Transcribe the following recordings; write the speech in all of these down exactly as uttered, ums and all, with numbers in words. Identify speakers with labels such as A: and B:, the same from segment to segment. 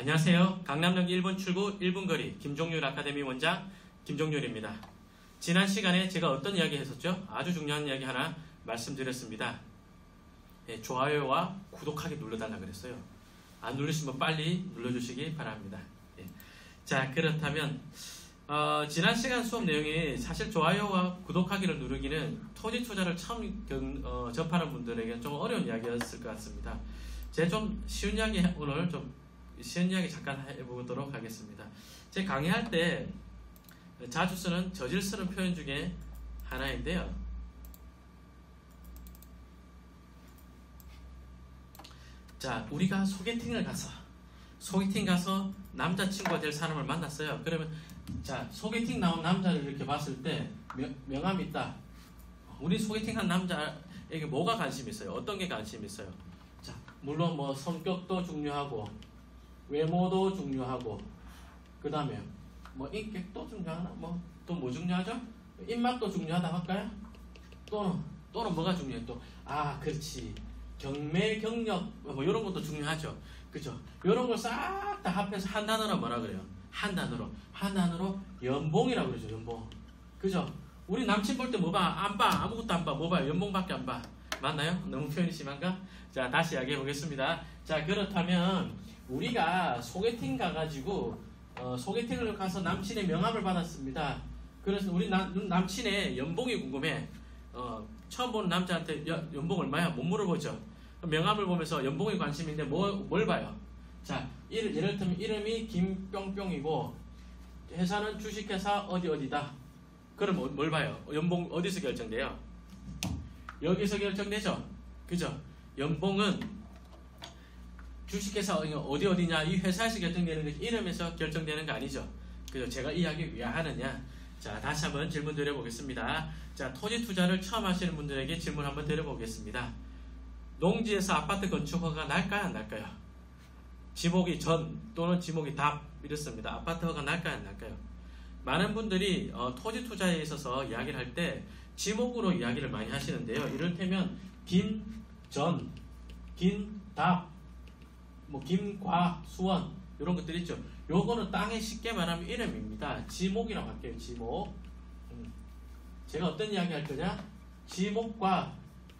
A: 안녕하세요. 강남역 일 분 출구 일 분 거리 김종률 아카데미 원장 김종률입니다. 지난 시간에 제가 어떤 이야기 했었죠? 아주 중요한 이야기 하나 말씀드렸습니다. 예, 좋아요와 구독하기 눌러달라 그랬어요. 안 누르시면 빨리 눌러주시기 바랍니다. 예. 자, 그렇다면 어, 지난 시간 수업 내용이 사실 좋아요와 구독하기를 누르기는 토지 투자를 처음 경, 어, 접하는 분들에게 좀 어려운 이야기였을 것 같습니다. 제가 좀 쉬운 이야기 오늘 좀 쉬운 이야기 잠깐 해보도록 하겠습니다. 제 강의할 때 자주 쓰는 저질 쓰는 표현 중에 하나인데요. 자, 우리가 소개팅을 가서 소개팅 가서 남자친구가 될 사람을 만났어요. 그러면 자, 소개팅 나온 남자를 이렇게 봤을 때 명, 명함이 있다. 우리 소개팅한 남자에게 뭐가 관심이 있어요? 어떤 게 관심이 있어요? 자, 물론 뭐 성격도 중요하고 외모도 중요하고 그 다음에 뭐 인격도 중요하나? 뭐 또 뭐 중요하죠? 입맛도 중요하다 할까요? 또는 또는 뭐가 중요해? 또 아 그렇지 경매 경력 뭐 이런 것도 중요하죠. 그죠? 이런 걸 싹 다 합해서 한 단어로 뭐라 그래요? 한 단어로 한 단어로 연봉이라고 그러죠. 연봉. 그죠? 우리 남친 볼 때 뭐 봐? 안 봐. 아무것도 안 봐. 뭐 봐? 연봉밖에 안 봐. 맞나요? 너무 표현이 심한가? 자, 다시 이야기해 보겠습니다. 자, 그렇다면 우리가 소개팅 가가지고 어, 소개팅을 가서 남친의 명함을 받았습니다. 그래서 우리 남, 남친의 연봉이 궁금해. 어, 처음 보는 남자한테 여, 연봉 얼마야? 못 물어보죠. 명함을 보면서 연봉이 관심인데 뭐, 뭘 봐요? 자, 일, 예를 들면 이름이 김뿅뿅이고 회사는 주식회사 어디 어디다. 그럼 뭐, 뭘 봐요? 연봉 어디서 결정돼요? 여기서 결정되죠. 그죠? 연봉은 주식회사 어디 어디냐 이 회사에서 결정되는 게 이름에서 결정되는 거 아니죠. 그죠? 제가 이 이야기 왜 하느냐. 자, 다시 한번 질문 드려보겠습니다. 자, 토지 투자를 처음 하시는 분들에게 질문 한번 드려보겠습니다. 농지에서 아파트 건축 허가 날까요 안 날까요? 지목이 전 또는 지목이 답 이렇습니다. 아파트 허가 날까요 안 날까요? 많은 분들이 어, 토지 투자에 있어서 이야기를 할 때 지목으로 이야기를 많이 하시는데요. 이를테면 김, 전, 긴, 답, 뭐 김과, 수원 이런 것들 있죠. 요거는 땅에 쉽게 말하면 이름입니다. 지목이라고 할게요. 지목. 음. 제가 어떤 이야기 할 거냐? 지목과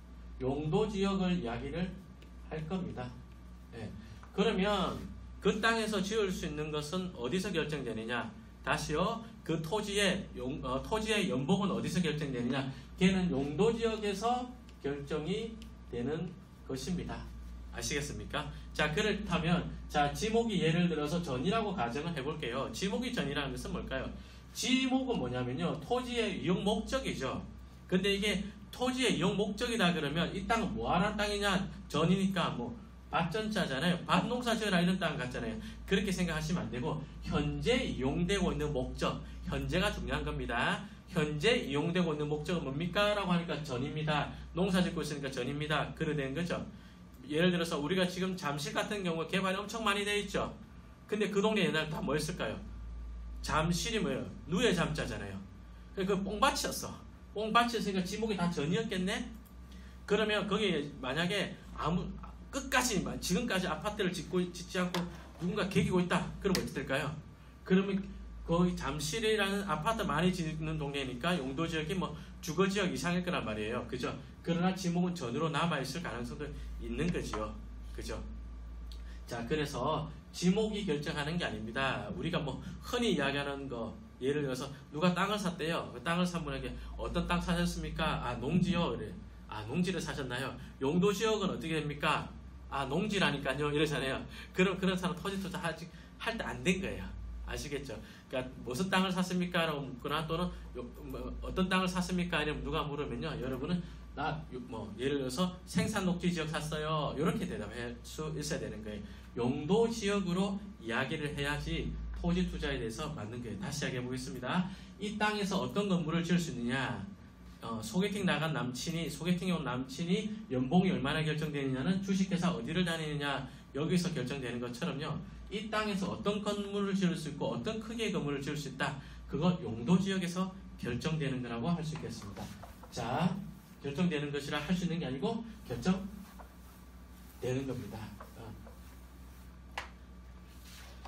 A: 용도 지역을 이야기를 할 겁니다. 네. 그러면 그 땅에서 지을 수 있는 것은 어디서 결정되느냐? 다시요. 그 토지의 용, 어, 토지의 연봉은 어디서 결정되느냐? 걔는 용도 지역에서 결정이 되는 것입니다. 아시겠습니까? 자, 그렇다면 자, 지목이 예를 들어서 전이라고 가정을 해볼게요. 지목이 전이라는 것은 뭘까요? 지목은 뭐냐면요. 토지의 이용 목적이죠. 근데 이게 토지의 이용 목적이다 그러면 이 땅은 뭐하는 땅이냐? 전이니까 뭐 밭전자잖아요. 밭농사 지어라 이런 땅 같잖아요. 그렇게 생각하시면 안 되고 현재 이용되고 있는 목적, 현재가 중요한 겁니다. 현재 이용되고 있는 목적은 뭡니까? 라고 하니까 전입니다. 농사 짓고 있으니까 전입니다. 그래 되는 거죠. 예를 들어서 우리가 지금 잠실 같은 경우 개발이 엄청 많이 돼 있죠. 근데 그 동네 옛날에 다 뭐였을까요? 잠실이 뭐예요? 누에 잠자잖아요. 그 뽕밭이었어. 뽕밭이었으니까 지목이 다 전이었겠네? 그러면 거기에 만약에 아무 끝까지 지금까지 아파트를 짓고 짓지 않고 누군가 개기고 있다. 그럼 어떻게 될까요? 그러면 거기 잠실이라는 아파트 많이 짓는 동네니까 용도 지역이 뭐 주거 지역 이상일 거란 말이에요. 그죠? 그러나 지목은 전으로 남아있을 가능성도 있는 거지요. 그죠? 자, 그래서 지목이 결정하는 게 아닙니다. 우리가 뭐 흔히 이야기하는 거, 예를 들어서 누가 땅을 샀대요. 그 땅을 산 분에게 어떤 땅 사셨습니까? 아, 농지요. 그래. 아, 농지를 사셨나요? 용도 지역은 어떻게 됩니까? 아, 농지라니까요. 이러잖아요. 그럼 그런 사람 토지 투자 할 때 안 된 거예요. 아시겠죠? 그러니까 무슨 땅을 샀습니까? 라고 묻거나 또는 요, 뭐, 어떤 땅을 샀습니까? 이러면 누가 물으면요. 여러분은 나 뭐 예를 들어서 생산 녹지 지역 샀어요. 이렇게 대답할 수 있어야 되는 거예요. 용도 지역으로 이야기를 해야지 토지 투자에 대해서 맞는 거예요. 다시 이야기해 보겠습니다. 이 땅에서 어떤 건물을 지을 수 있느냐? 어, 소개팅 나간 남친이 소개팅에 온 남친이 연봉이 얼마나 결정되느냐는 주식회사 어디를 다니느냐 여기서 결정되는 것처럼요. 이 땅에서 어떤 건물을 지을 수 있고 어떤 크기의 건물을 지을 수 있다. 그거 용도 지역에서 결정되는 거라고 할 수 있겠습니다. 자, 결정되는 것이라 할 수 있는 게 아니고 결정되는 겁니다. 어.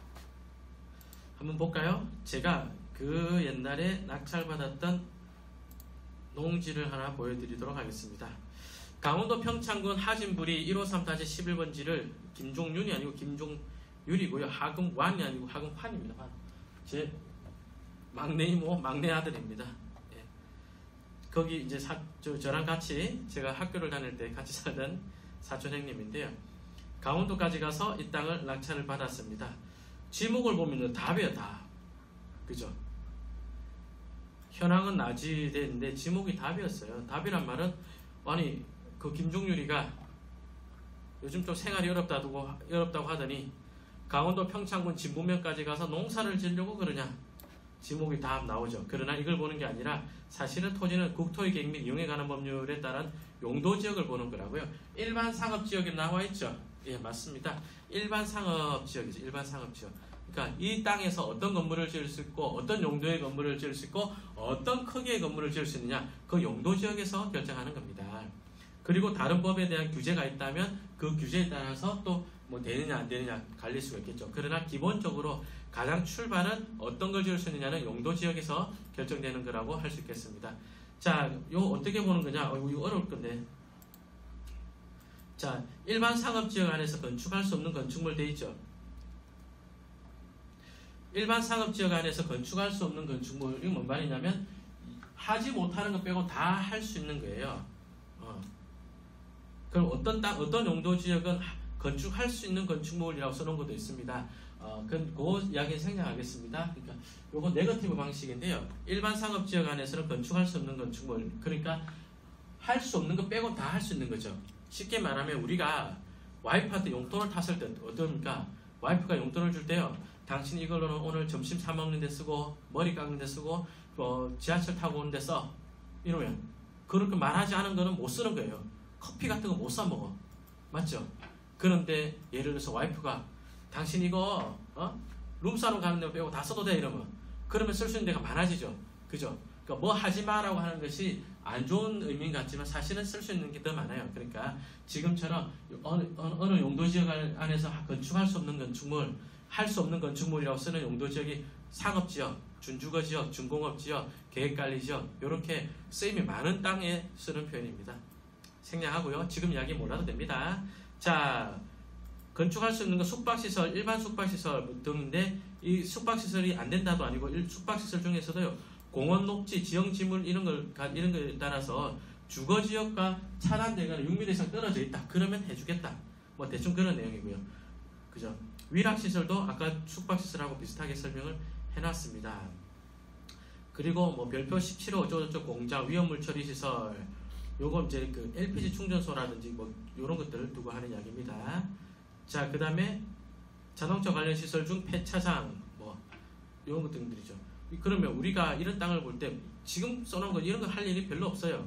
A: 한번 볼까요? 제가 그 옛날에 낙찰받았던 농지를 하나 보여드리도록 하겠습니다. 강원도 평창군 하진부리 일오삼 십일 번지를 김종윤이 아니고 김종율이고요. 하금완이 아니고 하금환입니다. 환. 제 막내 이모, 막내 아들입니다. 예. 거기 이제 사, 저, 저랑 같이 제가 학교를 다닐 때 같이 살던 사촌 형님인데요. 강원도까지 가서 이 땅을 낙찰을 받았습니다. 지목을 보면 답이에요, 답. 그죠? 현황은 낮이 됐는데 지목이 답이었어요. 답이란 말은 아니 그 김종률이가 요즘 좀 생활이 어렵다고 어렵다고 하더니 강원도 평창군 진부면까지 가서 농사를 지으려고 그러냐? 지목이 답 나오죠. 그러나 이걸 보는 게 아니라 사실은 토지는 국토의 계획 및 이용에 관한 법률에 따른 용도 지역을 보는 거라고요. 일반 상업 지역에 나와 있죠. 예, 맞습니다. 일반 상업 지역이죠. 일반 상업 지역. 그러니까 이 땅에서 어떤 건물을 지을 수 있고 어떤 용도의 건물을 지을 수 있고 어떤 크기의 건물을 지을 수 있느냐 그 용도 지역에서 결정하는 겁니다. 그리고 다른 법에 대한 규제가 있다면 그 규제에 따라서 또 뭐 되느냐 안 되느냐 갈릴 수가 있겠죠. 그러나 기본적으로 가장 출발은 어떤 걸 지을 수 있느냐는 용도 지역에서 결정되는 거라고 할 수 있겠습니다. 자, 이거 어떻게 보는 거냐? 어, 이거 어려울 건데. 자, 일반 상업 지역 안에서 건축할 수 없는 건축물 돼 있죠. 일반 상업 지역 안에서 건축할 수 없는 건축물, 이건 뭔 말이냐면 하지 못하는 거 빼고 다 할 수 있는 거예요. 어. 그럼 어떤 땅, 어떤 용도 지역은 건축할 수 있는 건축물이라고 써놓은 것도 있습니다. 어, 그, 그 이야기는 생략하겠습니다. 그러니까 요거 네거티브 방식인데요. 일반 상업 지역 안에서는 건축할 수 없는 건축물, 그러니까 할 수 없는 거 빼고 다 할 수 있는 거죠. 쉽게 말하면 우리가 와이프한테 용돈을 탔을 때 어떻습니까? 와이프가 용돈을 줄 때요. 당신 이걸로는 오늘 점심 사 먹는 데 쓰고 머리 깎는 데 쓰고 어, 지하철 타고 오는 데 써. 이러면 그렇게 말하지 않은 거는 못 쓰는 거예요. 커피 같은 거 못 사 먹어. 맞죠? 그런데 예를 들어서 와이프가 당신 이거 어? 룸사롱 가는 데 빼고 다 써도 돼 이러면 그러면 쓸 수 있는 데가 많아지죠. 그죠? 그러니까 뭐 하지 마라고 하는 것이 안 좋은 의미인 것 같지만 사실은 쓸 수 있는 게 더 많아요. 그러니까 지금처럼 어느, 어느, 어느 용도 지역 안에서 건축할 수 없는 건축물, 할 수 없는 건축물이라고 쓰는 용도 지역이 상업지역, 준주거지역, 준공업지역, 계획관리지역 이렇게 쓰임이 많은 땅에 쓰는 표현입니다. 생략하고요. 지금 이야기 몰라도 됩니다. 자, 건축할 수 있는 건 숙박시설, 일반 숙박시설 등인데 이 숙박시설이 안 된다도 아니고 숙박시설 중에서도요. 공원, 녹지, 지형지물 이런 걸 이런 거에 따라서 주거지역과 차단되거나 육 미터 이상 떨어져 있다. 그러면 해주겠다. 뭐 대충 그런 내용이고요. 그죠? 위락시설도 아까 숙박시설하고 비슷하게 설명을 해놨습니다. 그리고 뭐 별표 십칠 호 어쩌고저쩌고 공장, 위험물 처리시설 요건 이제 그 엘피지 충전소라든지 뭐 요런 것들을 두고 하는 이야기입니다. 자, 그 다음에 자동차 관련 시설 중 폐차장 뭐 요런 것 등들이죠. 그러면 우리가 이런 땅을 볼 때 지금 써놓은 거 이런 거 할 일이 별로 없어요.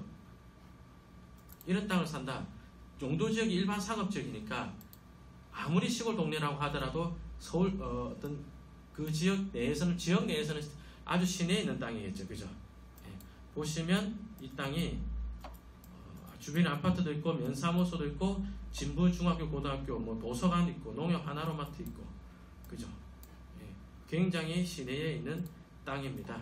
A: 이런 땅을 산다. 용도지역이 일반 상업지역이니까 아무리 시골 동네라고 하더라도 서울 어, 어떤 그 지역 내에서는 지역 내에서는 아주 시내에 있는 땅이겠죠. 그죠? 예. 보시면 이 땅이 어, 주변에 아파트도 있고 면사무소도 있고 진부 중학교 고등학교 뭐 도서관 있고 농협 하나로마트 있고 그죠? 예. 굉장히 시내에 있는 땅입니다.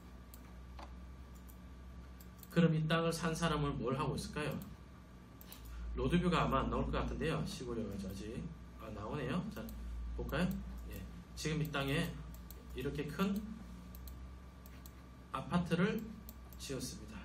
A: 그럼 이 땅을 산 사람은 뭘 하고 있을까요? 로드뷰가 아마 안 나올 것 같은데요. 시골이어가지고 아직 아, 나오네요. 자, 볼까요? 예. 지금 이 땅에 이렇게 큰 아파트를 지었습니다.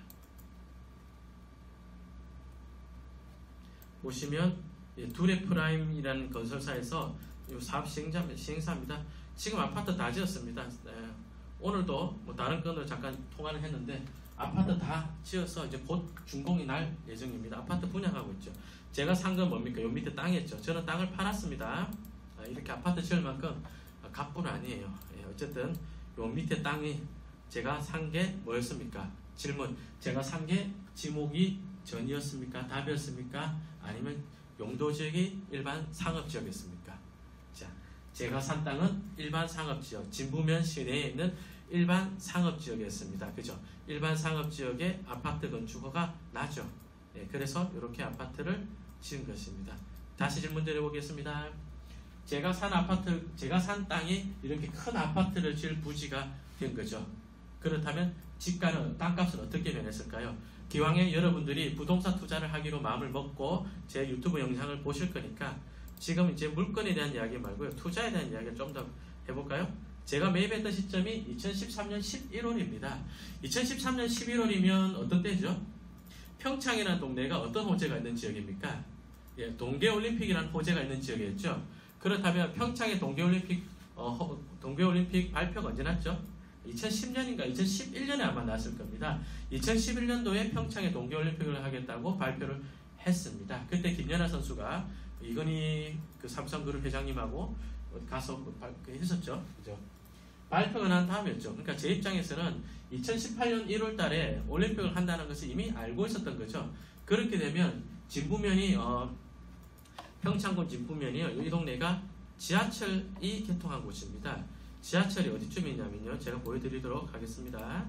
A: 보시면 예, 두레프라임이라는 건설사에서 이 사업 시행자, 시행사입니다. 지금 아파트 다 지었습니다. 네. 오늘도 뭐 다른 건으로 잠깐 통화를 했는데 아파트 다 지어서 이제 곧 준공이 날 예정입니다. 아파트 분양하고 있죠. 제가 산 건 뭡니까? 요 밑에 땅이었죠. 저는 땅을 팔았습니다. 아, 이렇게 아파트 지을 만큼 갑분 아니에요. 예, 어쨌든 요 밑에 땅이 제가 산 게 뭐였습니까? 질문. 제가 산 게 지목이 전이었습니까? 답이었습니까? 아니면 용도지역이 일반 상업지역이었습니까? 자, 제가 산 땅은 일반 상업지역, 진부면 시내에 있는 일반 상업지역이었습니다. 그죠? 일반 상업지역에 아파트 건축허가 나죠. 네, 그래서 이렇게 아파트를 지은 것입니다. 다시 질문 드려보겠습니다. 제가 산 아파트, 제가 산 땅이 이렇게 큰 아파트를 지을 부지가 된 거죠. 그렇다면 집가는, 땅값은 어떻게 변했을까요? 기왕에 여러분들이 부동산 투자를 하기로 마음을 먹고 제 유튜브 영상을 보실 거니까 지금 이제 물건에 대한 이야기 말고요. 투자에 대한 이야기를 좀 더 해볼까요? 제가 매입했던 시점이 이천십삼 년 십일월입니다. 이천십삼 년 십일월이면 어떤 때죠? 평창이라는 동네가 어떤 호재가 있는 지역입니까? 예, 동계올림픽이라는 호재가 있는 지역이었죠. 그렇다면 평창의 동계올림픽, 어, 동계올림픽 발표가 언제 났죠? 이천십 년인가 이천십일 년에 아마 났을 겁니다. 이천십일 년도에 평창에 동계올림픽을 하겠다고 발표를 했습니다. 그때 김연아 선수가 이건희 그 삼성그룹 회장님하고 가서 그 했었죠. 그죠? 발표가 난 다음이었죠. 그러니까 제 입장에서는 이천십팔 년 일월 달에 올림픽을 한다는 것을 이미 알고 있었던 거죠. 그렇게 되면 진부면이 어, 평창군 진부면이요. 이 동네가 지하철이 개통한 곳입니다. 지하철이 어디쯤에 있냐면요. 제가 보여드리도록 하겠습니다.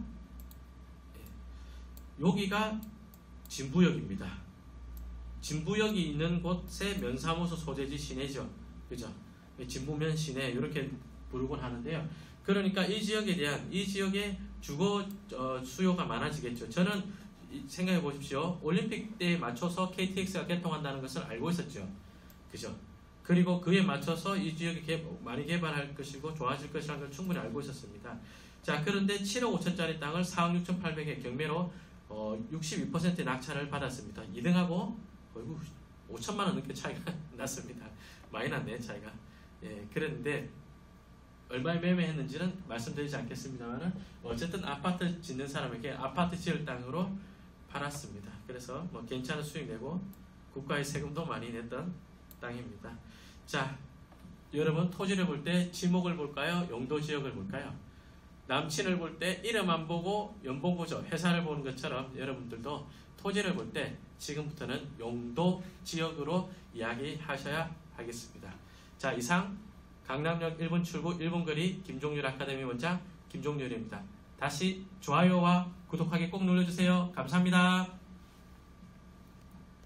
A: 여기가 진부역입니다. 진부역이 있는 곳에 면사무소 소재지 시내죠. 그죠? 진부면 시내 이렇게 부르곤 하는데요. 그러니까 이 지역에 대한 이 지역의 주거 어, 수요가 많아지겠죠. 저는 생각해 보십시오. 올림픽 때에 맞춰서 케이티엑스가 개통한다는 것을 알고 있었죠. 그죠? 그리고 그에 맞춰서 이 지역이 개, 많이 개발할 것이고 좋아질 것이라는 걸 충분히 알고 있었습니다. 자, 그런데 칠억 오천짜리 땅을 사억 육천팔백에 경매로 어, 육십이 퍼센트 낙찰을 받았습니다. 이 등하고 어이구, 오천만 원 넘게 차이가 났습니다. 많이 났네, 차이가. 예, 그런데 얼마에 매매했는지는 말씀드리지 않겠습니다만 어쨌든 아파트 짓는 사람에게 아파트 지을 땅으로 팔았습니다. 그래서 뭐 괜찮은 수익 내고 국가의 세금도 많이 냈던 땅입니다. 자, 여러분 토지를 볼 때 지목을 볼까요? 용도 지역을 볼까요? 남친을 볼 때 이름 안 보고 연봉 보죠. 회사를 보는 것처럼 여러분들도 토지를 볼 때 지금부터는 용도 지역으로 이야기하셔야 하겠습니다. 자, 이상 강남역 일 분 출구 일 분 거리 김종률 아카데미 원장 김종률입니다. 다시 좋아요와 구독하기 꼭 눌러주세요. 감사합니다.